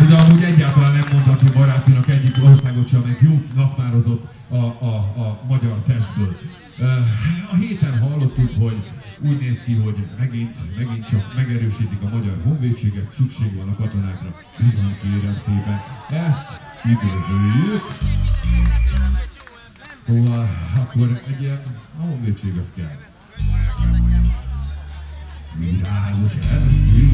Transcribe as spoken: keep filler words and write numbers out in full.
hogy amúgy egyáltalán nem mondhatja barátinak egyik országot sem, amelyik jó napmározott a, a, a magyar testből. A héten hallottuk, hogy úgy néz ki, hogy megint, megint csak megerősítik a magyar honvédséget, szükség van a katonákra. Bizony, kérem szépen, ezt üdvözöljük. Szóval akkor egy ilyen, a honvédség az kell. Virágos erő.